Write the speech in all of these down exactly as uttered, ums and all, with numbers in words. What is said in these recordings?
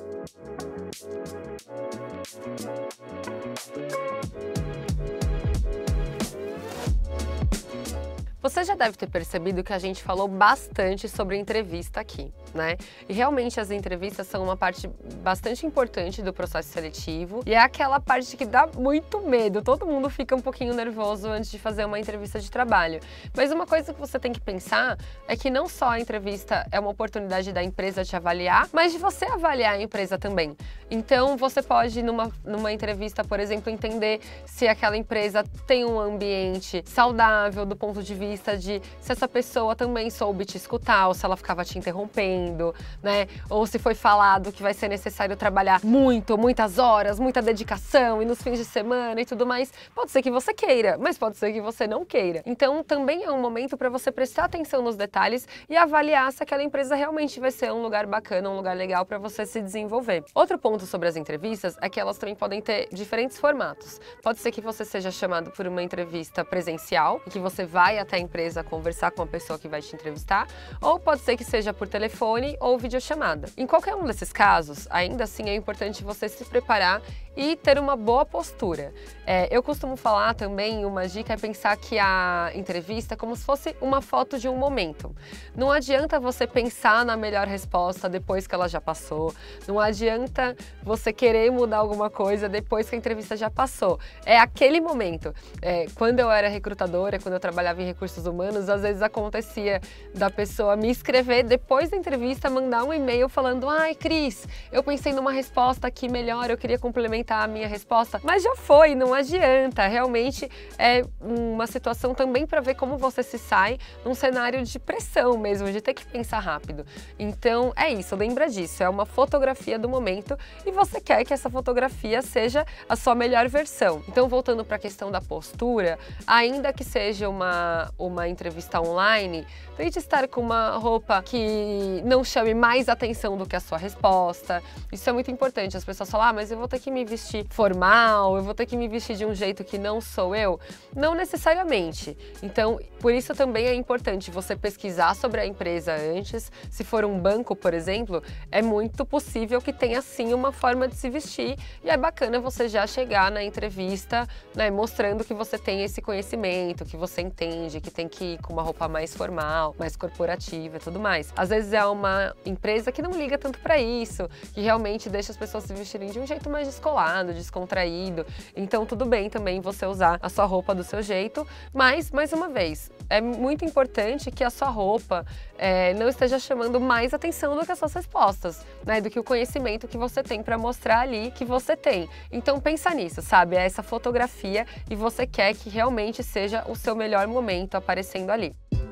Você já deve ter percebido que a gente falou bastante sobre entrevista aqui, né? E realmente as entrevistas são uma parte bastante importante do processo seletivo e é aquela parte que dá muito medo. Todo mundo fica um pouquinho nervoso antes de fazer uma entrevista de trabalho. Mas uma coisa que você tem que pensar é que não só a entrevista é uma oportunidade da empresa te avaliar, mas de você avaliar a empresa também. Então você pode, numa, numa entrevista, por exemplo, entender se aquela empresa tem um ambiente saudável do ponto de vista de se essa pessoa também soube te escutar, ou se ela ficava te interrompendo, né? Ou se foi falado que vai ser necessário trabalhar muito, muitas horas, muita dedicação e nos fins de semana e tudo mais. Pode ser que você queira, mas pode ser que você não queira. Então também é um momento para você prestar atenção nos detalhes e avaliar se aquela empresa realmente vai ser um lugar bacana, um lugar legal para você se desenvolver. Outro ponto sobre as entrevistas é que elas também podem ter diferentes formatos. Pode ser que você seja chamado por uma entrevista presencial, e que você vai até a empresa conversar com a pessoa que vai te entrevistar, ou pode ser que seja por telefone ou videochamada. Em qualquer um desses casos, ainda assim é importante você se preparar e ter uma boa postura. É, eu costumo falar também, uma dica é pensar que a entrevista é como se fosse uma foto de um momento. Não adianta você pensar na melhor resposta depois que ela já passou, não adianta você querer mudar alguma coisa depois que a entrevista já passou. É aquele momento. É, quando eu era recrutadora, quando eu trabalhava em recursos humanos, às vezes acontecia da pessoa me escrever depois da entrevista, mandar um e-mail falando: ai, Cris, eu pensei numa resposta aqui melhor, eu queria complementar a minha resposta, mas já foi, não adianta. Realmente é uma situação também para ver como você se sai num cenário de pressão mesmo, de ter que pensar rápido. Então é isso, lembra disso, é uma fotografia do momento e você quer que essa fotografia seja a sua melhor versão. Então, voltando para a questão da postura, ainda que seja uma, uma entrevista online, tente estar com uma roupa que não chame mais atenção do que a sua resposta. Isso é muito importante. As pessoas falam: ah, mas eu vou ter que me vestir formal, eu vou ter que me vestir de um jeito que não sou eu. Não necessariamente. Então, por isso também é importante você pesquisar sobre a empresa antes. Se for um banco, por exemplo, é muito possível que tenha sim uma forma de se vestir e é bacana você já chegar na entrevista, né, mostrando que você tem esse conhecimento, que você entende, que tem que ir com uma roupa mais formal, mais corporativa e tudo mais. Às vezes é uma empresa que não liga tanto para isso, que realmente deixa as pessoas se vestirem de um jeito mais descolado, descontraído. Então tudo bem também você usar a sua roupa do seu jeito, mas, mais uma vez, é muito importante que a sua roupa é, não esteja chamando mais atenção do que as suas respostas, né, do que o conhecimento que você tem para mostrar ali que você tem. Então pensa nisso, sabe? É essa fotografia e você quer que realmente seja o seu melhor momento aparecendo ali.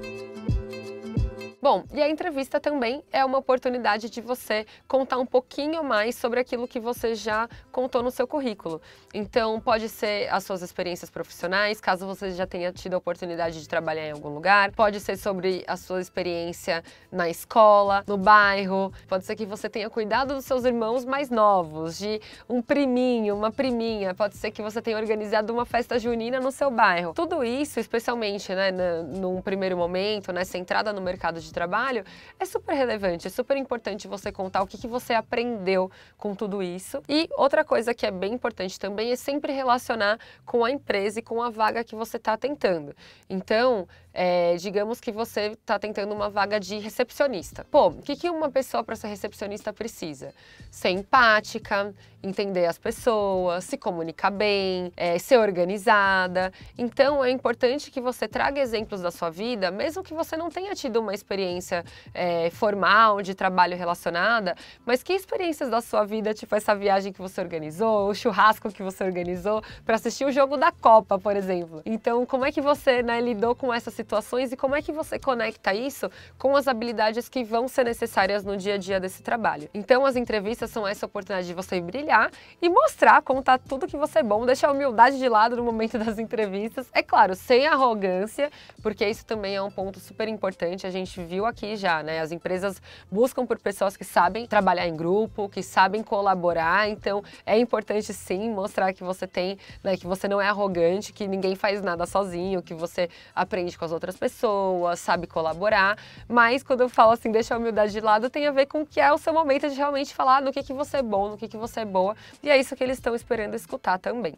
Bom, e a entrevista também é uma oportunidade de você contar um pouquinho mais sobre aquilo que você já contou no seu currículo. Então, pode ser as suas experiências profissionais, caso você já tenha tido a oportunidade de trabalhar em algum lugar. Pode ser sobre a sua experiência na escola, no bairro. Pode ser que você tenha cuidado dos seus irmãos mais novos, de um priminho, uma priminha. Pode ser que você tenha organizado uma festa junina no seu bairro. Tudo isso, especialmente, né, num primeiro momento, nessa entrada no mercado de trabalho, é super relevante, é super importante você contar o que, que você aprendeu com tudo isso. E outra coisa que é bem importante também é sempre relacionar com a empresa e com a vaga que você está tentando. Então, é, digamos que você está tentando uma vaga de recepcionista. Pô, o que, que uma pessoa para ser recepcionista precisa? Ser empática, entender as pessoas, se comunicar bem, é, ser organizada. Então, é importante que você traga exemplos da sua vida, mesmo que você não tenha tido uma experiência é, formal de trabalho relacionada, mas que experiências da sua vida, tipo essa viagem que você organizou, o churrasco que você organizou para assistir o jogo da Copa, por exemplo. Então, como é que você, né, lidou com essas situações e como é que você conecta isso com as habilidades que vão ser necessárias no dia a dia desse trabalho? Então, as entrevistas são essa oportunidade de você brilhar e mostrar, contar tudo que você é bom, deixar a humildade de lado no momento das entrevistas. É claro, sem arrogância, porque isso também é um ponto super importante. A gente viu aqui já, né? As empresas buscam por pessoas que sabem trabalhar em grupo, que sabem colaborar. Então, é importante sim mostrar que você tem, né, que você não é arrogante, que ninguém faz nada sozinho, que você aprende com as outras pessoas, sabe colaborar, mas quando eu falo assim, deixa a humildade de lado, tem a ver com que é o seu momento de realmente falar no que, que você é bom, no que, que você é boa, e é isso que eles estão esperando escutar também.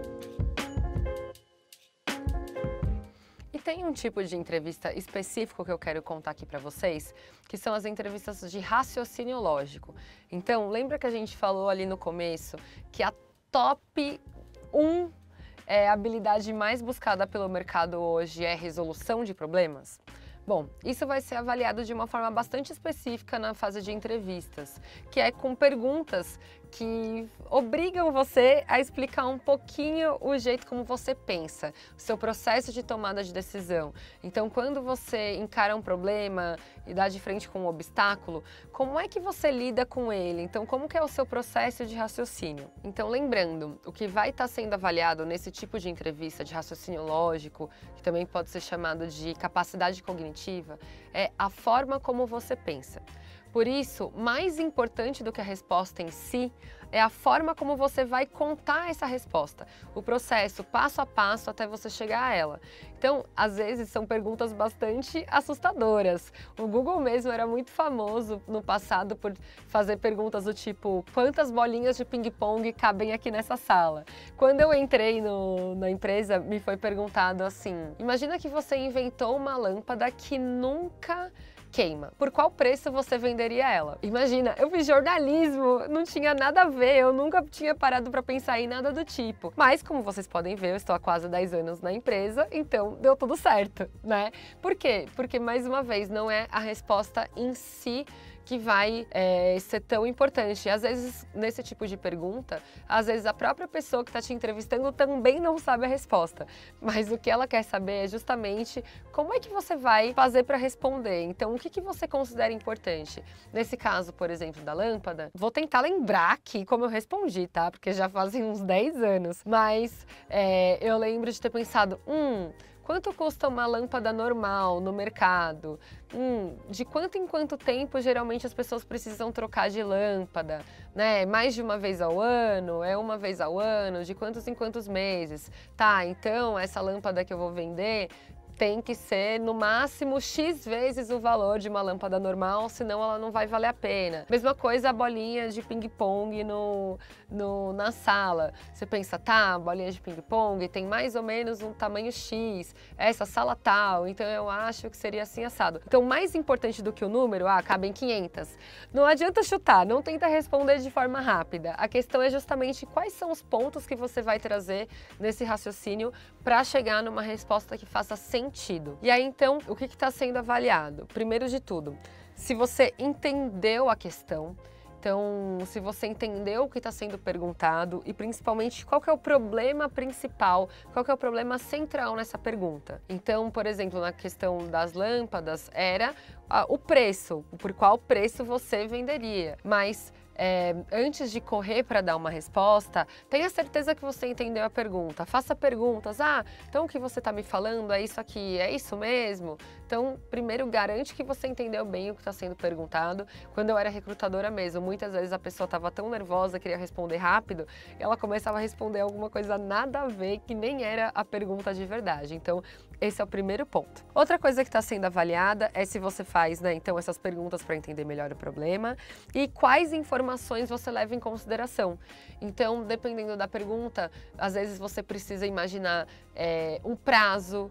E tem um tipo de entrevista específico que eu quero contar aqui para vocês, que são as entrevistas de raciocínio lógico. Então, lembra que a gente falou ali no começo que a top um é, habilidade mais buscada pelo mercado hoje é resolução de problemas? Bom, isso vai ser avaliado de uma forma bastante específica na fase de entrevistas, que é com perguntas que obrigam você a explicar um pouquinho o jeito como você pensa, o seu processo de tomada de decisão. Então, quando você encara um problema e dá de frente com um obstáculo, como é que você lida com ele? Então, como que é o seu processo de raciocínio? Então, lembrando, o que vai estar sendo avaliado nesse tipo de entrevista de raciocínio lógico, que também pode ser chamado de capacidade cognitiva, é a forma como você pensa. Por isso, mais importante do que a resposta em si, é a forma como você vai contar essa resposta, o processo passo a passo até você chegar a ela. Então, às vezes, são perguntas bastante assustadoras. O Google mesmo era muito famoso no passado por fazer perguntas do tipo: quantas bolinhas de ping-pong cabem aqui nessa sala? Quando eu entrei no, na empresa, me foi perguntado assim: imagina que você inventou uma lâmpada que nunca queima. Por qual preço você venderia ela? Imagina, eu fiz jornalismo, não tinha nada a ver, eu nunca tinha parado para pensar em nada do tipo. Mas, como vocês podem ver, eu estou há quase dez anos na empresa, então deu tudo certo, né? Por quê? Porque, mais uma vez, não é a resposta em si que vai é, ser tão importante. Às vezes, nesse tipo de pergunta, às vezes a própria pessoa que está te entrevistando também não sabe a resposta. Mas o que ela quer saber é justamente como é que você vai fazer para responder. Então, o que, que você considera importante? Nesse caso, por exemplo, da lâmpada, vou tentar lembrar aqui como eu respondi, tá? Porque já fazem uns dez anos. Mas é, eu lembro de ter pensado, hum... quanto custa uma lâmpada normal no mercado? Hum, de quanto em quanto tempo geralmente as pessoas precisam trocar de lâmpada? Né? Mais de uma vez ao ano? É uma vez ao ano? De quantos em quantos meses? Tá, então essa lâmpada que eu vou vender tem que ser no máximo X vezes o valor de uma lâmpada normal, senão ela não vai valer a pena. Mesma coisa a bolinha de ping-pong no, no, na sala. Você pensa, tá, a bolinha de ping-pong tem mais ou menos um tamanho X, essa sala tal, então eu acho que seria assim assado. Então, mais importante do que o número, ah, cabem quinhentas. Não adianta chutar, não tenta responder de forma rápida. A questão é justamente quais são os pontos que você vai trazer nesse raciocínio para chegar numa resposta que faça sentido. Sentido. E aí, então, o que está sendo avaliado? Primeiro de tudo, se você entendeu a questão, então, se você entendeu o que está sendo perguntado e, principalmente, qual que é o problema principal, qual que é o problema central nessa pergunta. Então, por exemplo, na questão das lâmpadas, era ah, o preço, por qual preço você venderia. Mas É, antes de correr para dar uma resposta, tenha certeza que você entendeu a pergunta. Faça perguntas. Ah, então o que você está me falando é isso aqui, é isso mesmo? Então, primeiro garante que você entendeu bem o que está sendo perguntado. Quando eu era recrutadora mesmo, muitas vezes a pessoa estava tão nervosa, queria responder rápido, e ela começava a responder alguma coisa nada a ver, que nem era a pergunta de verdade. Então, esse é o primeiro ponto. Outra coisa que está sendo avaliada é se você faz, né, então, essas perguntas para entender melhor o problema e quais informações você leva em consideração. Então, dependendo da pergunta, às vezes você precisa imaginar é, um prazo.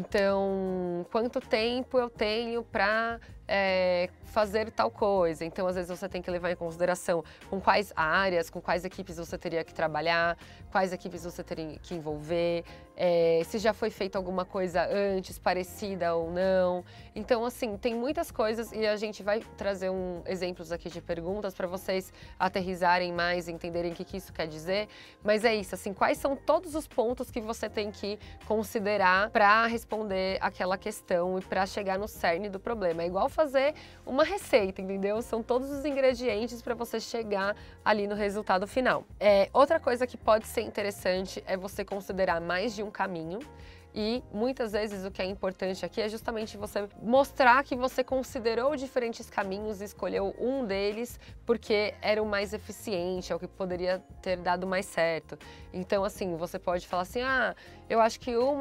Então, quanto tempo eu tenho para é, fazer tal coisa? Então, às vezes você tem que levar em consideração com quais áreas, com quais equipes você teria que trabalhar, quais equipes você teria que envolver, é, se já foi feita alguma coisa antes, parecida ou não. Então, assim, tem muitas coisas e a gente vai trazer um, exemplos aqui de perguntas para vocês aterrizarem mais, entenderem o que, que isso quer dizer. Mas é isso, assim, quais são todos os pontos que você tem que considerar para responder aquela questão e para chegar no cerne do problema. É igual fazer uma receita, entendeu? São todos os ingredientes para você chegar ali no resultado final. É, outra coisa que pode ser interessante é você considerar mais de um caminho. E muitas vezes o que é importante aqui é justamente você mostrar que você considerou diferentes caminhos e escolheu um deles porque era o mais eficiente, é o que poderia ter dado mais certo. Então, assim, você pode falar assim, ah, eu acho que uma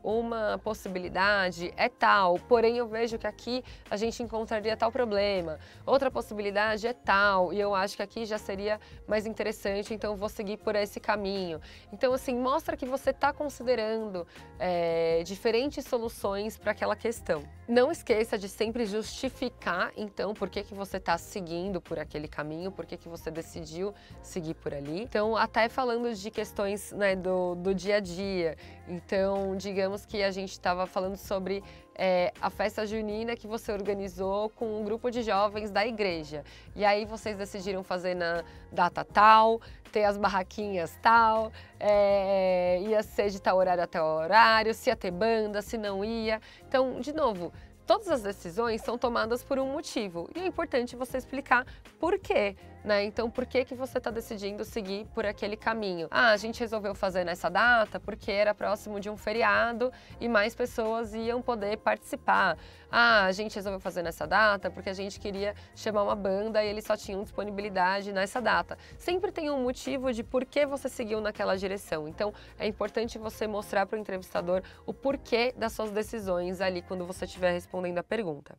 uma possibilidade é tal, porém eu vejo que aqui a gente encontraria tal problema. Outra possibilidade é tal, e eu acho que aqui já seria mais interessante, então eu vou seguir por esse caminho. Então, assim, mostra que você está considerando é, diferentes soluções para aquela questão. Não esqueça de sempre justificar, então, por que que você está seguindo por aquele caminho, por que que você decidiu seguir por ali. Então, até falando de questões, né, do, do dia a dia. Então, digamos que a gente estava falando sobre é, a festa junina que você organizou com um grupo de jovens da igreja. E aí vocês decidiram fazer na data tal, ter as barraquinhas tal, é, ia ser de tal horário até tal horário, se ia ter banda, se não ia. Então, de novo, todas as decisões são tomadas por um motivo e é importante você explicar por quê, né? Então, por que que você está decidindo seguir por aquele caminho? Ah, a gente resolveu fazer nessa data porque era próximo de um feriado e mais pessoas iam poder participar. Ah, a gente resolveu fazer nessa data porque a gente queria chamar uma banda e eles só tinham disponibilidade nessa data. Sempre tem um motivo de por que você seguiu naquela direção. Então, é importante você mostrar para o entrevistador o porquê das suas decisões ali quando você estiver respondendo a pergunta.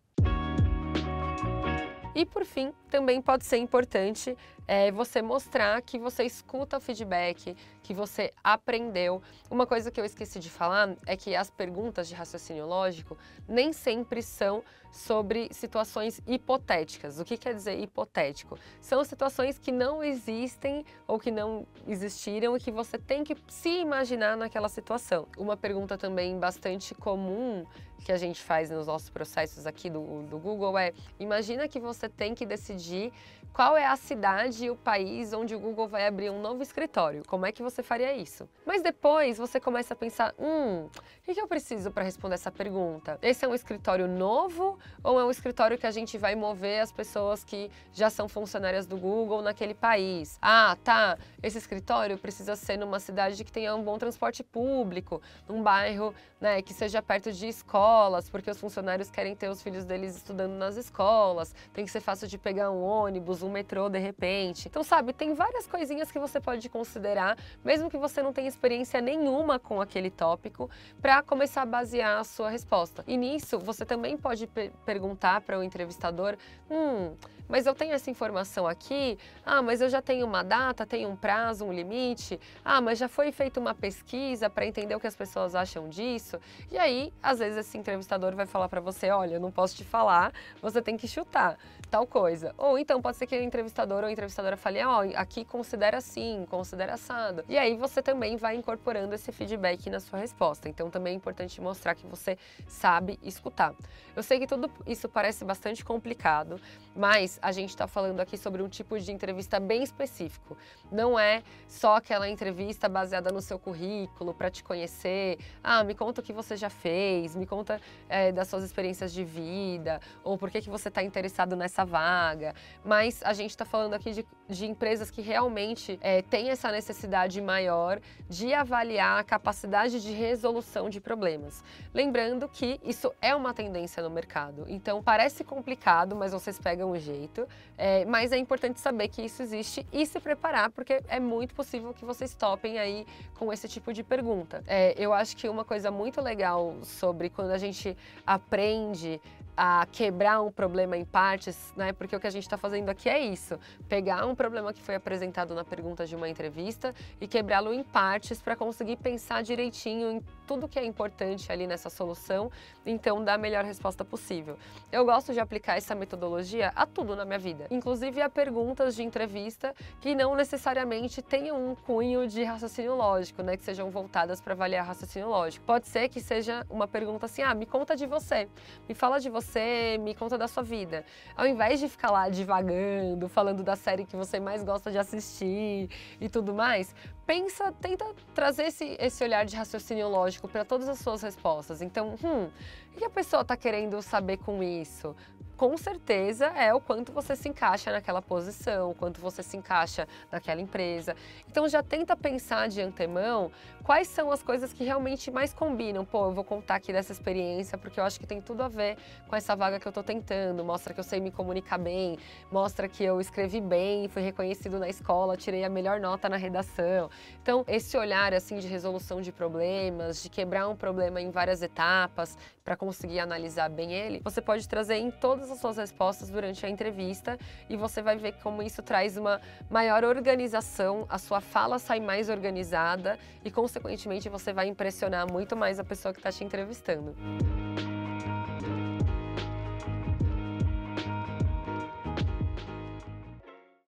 E por fim, também pode ser importante é, você mostrar que você escuta o feedback, que você aprendeu. Uma coisa que eu esqueci de falar é que as perguntas de raciocínio lógico nem sempre são sobre situações hipotéticas. O que quer dizer hipotético? São situações que não existem ou que não existiram e que você tem que se imaginar naquela situação. Uma pergunta também bastante comum que a gente faz nos nossos processos aqui do, do Google é: imagina que você tem que decidir qual é a cidade e o país onde o Google vai abrir um novo escritório. Como é que você faria isso? Mas depois você começa a pensar, hum, o que eu preciso para responder essa pergunta? Esse é um escritório novo ou é um escritório que a gente vai mover as pessoas que já são funcionárias do Google naquele país? Ah, tá, esse escritório precisa ser numa cidade que tenha um bom transporte público, num bairro, né, que seja perto de escolas, porque os funcionários querem ter os filhos deles estudando nas escolas, tem que ser fácil de pegar um ônibus, um metrô de repente. Então, sabe, tem várias coisinhas que você pode considerar, mesmo que você não tenha experiência nenhuma com aquele tópico, para começar a basear a sua resposta. E nisso, você também pode per perguntar para o entrevistador, hum, mas eu tenho essa informação aqui, ah, mas eu já tenho uma data, tenho um prazo, um limite, ah, mas já foi feita uma pesquisa para entender o que as pessoas acham disso. E aí, às vezes, esse entrevistador vai falar para você, olha, eu não posso te falar, você tem que chutar tal coisa. Ou então pode ser que o entrevistador ou a entrevistadora fale, ó, oh, aqui considera assim, considera assado. E aí você também vai incorporando esse feedback na sua resposta. Então também é importante mostrar que você sabe escutar. Eu sei que tudo isso parece bastante complicado, mas a gente está falando aqui sobre um tipo de entrevista bem específico. Não é só aquela entrevista baseada no seu currículo para te conhecer. Ah, me conta o que você já fez, me conta é, das suas experiências de vida, ou por que que você está interessado nessa vaga. Mas a gente está falando aqui de, de empresas que realmente é, têm essa necessidade maior de avaliar a capacidade de resolução de problemas. Lembrando que isso é uma tendência no mercado. Então parece complicado, mas vocês pegam o jeito. É, mas é importante saber que isso existe e se preparar, porque é muito possível que vocês topem aí com esse tipo de pergunta. É, eu acho que uma coisa muito legal sobre quando a gente aprende a quebrar um problema em partes, né? Porque o que a gente está fazendo aqui é isso, pegar um problema que foi apresentado na pergunta de uma entrevista e quebrá-lo em partes para conseguir pensar direitinho em tudo que é importante ali nessa solução, então dar a melhor resposta possível. Eu gosto de aplicar essa metodologia a tudo na minha vida, inclusive a perguntas de entrevista que não necessariamente tenham um cunho de raciocínio lógico, né? Que sejam voltadas para avaliar raciocínio lógico. Pode ser que seja uma pergunta assim, ah, me conta de você, me fala de você, Você me conta da sua vida. Ao invés de ficar lá divagando, falando da série que você mais gosta de assistir e tudo mais, pensa, tenta trazer esse, esse olhar de raciocínio lógico para todas as suas respostas. Então, hum, o que a pessoa está querendo saber com isso? Com certeza é o quanto você se encaixa naquela posição, o quanto você se encaixa naquela empresa. Então já tenta pensar de antemão quais são as coisas que realmente mais combinam. Pô, eu vou contar aqui dessa experiência porque eu acho que tem tudo a ver com essa vaga que eu tô tentando. Mostra que eu sei me comunicar bem, mostra que eu escrevi bem, fui reconhecido na escola, tirei a melhor nota na redação. Então, esse olhar assim de resolução de problemas, de quebrar um problema em várias etapas para conseguir analisar bem ele, você pode trazer em todas as suas respostas durante a entrevista e você vai ver como isso traz uma maior organização, a sua fala sai mais organizada e, consequentemente, você vai impressionar muito mais a pessoa que está te entrevistando.